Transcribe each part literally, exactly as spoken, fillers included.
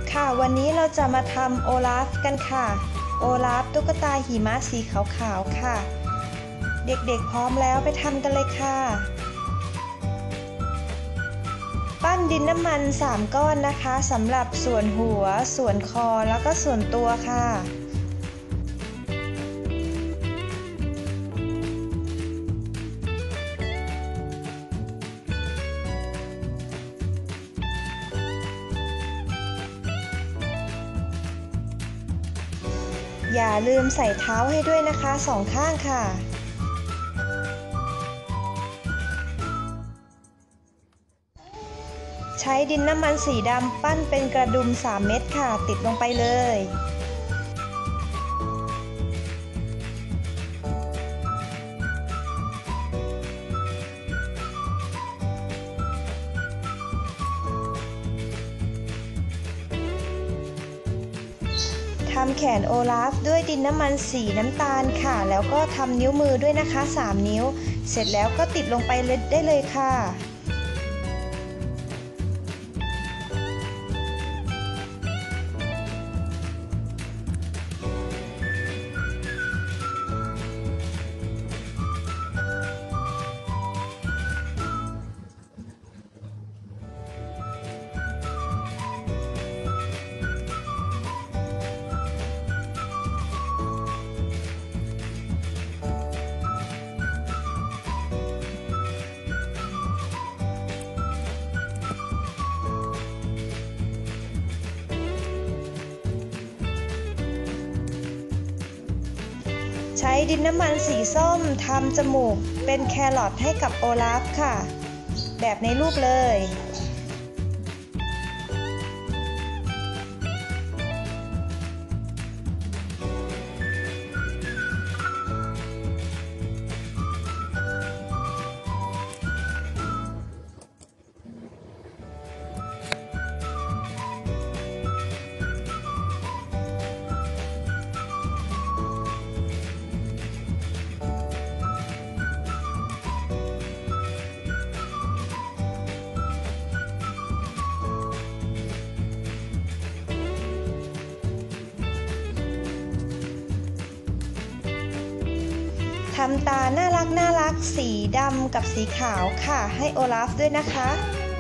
ค่ะวันนี้เราจะมาทำโอลาฟกันค่ะโอลาฟตุ๊กตาหิมะสีขาวๆค่ะเด็กๆพร้อมแล้วไปทำกันเลยค่ะปั้นดินน้ำมันสามก้อนนะคะสำหรับส่วนหัวส่วนคอแล้วก็ส่วนตัวค่ะอย่าลืมใส่เท้าให้ด้วยนะคะสองข้างค่ะใช้ดินน้ำมันสีดำปั้นเป็นกระดุมสามเม็ดค่ะติดลงไปเลยทำแขนโอลาฟด้วยดินน้ำมันสีน้ำตาลค่ะแล้วก็ทำนิ้วมือด้วยนะคะสามนิ้วเสร็จแล้วก็ติดลงไปได้เลยค่ะใช้ดินน้ำมันสีส้มทำจมูกเป็นแครอทให้กับโอลาฟค่ะแบบในรูปเลยทำตาน่ารักน่ารักสีดำกับสีขาวค่ะให้โอลาฟด้วยนะคะ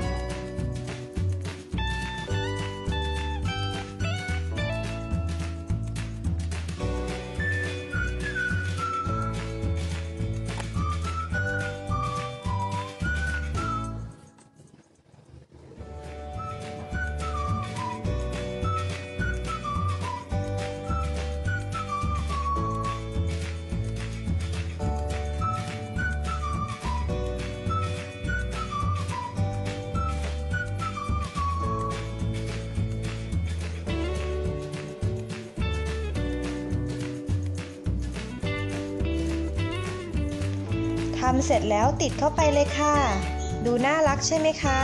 ทำเสร็จแล้วติดเข้าไปเลยค่ะดูน่ารักใช่ไหมคะ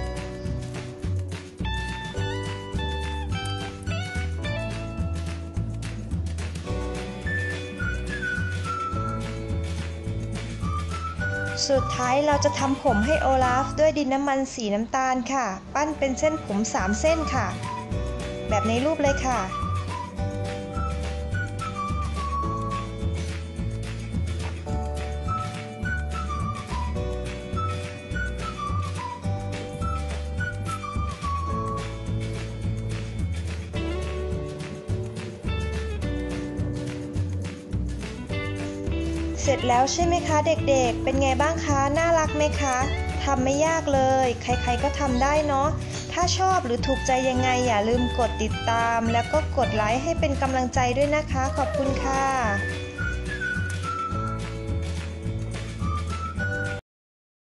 สุดท้ายเราจะทำผมให้โอลาฟด้วยดินน้ำมันสีน้ำตาลค่ะปั้นเป็นเส้นผมสามเส้นค่ะแบบในรูปเลยค่ะเสร็จแล้วใช่ไหมคะเด็กๆเป็นไงบ้างคะน่ารักไหมคะทำไม่ยากเลยใครๆก็ทำได้เนาะถ้าชอบหรือถูกใจยังไงอย่าลืมกดติดตามแล้วก็กดไลค์ให้เป็นกำลังใจด้วยนะคะขอบคุณค่ะ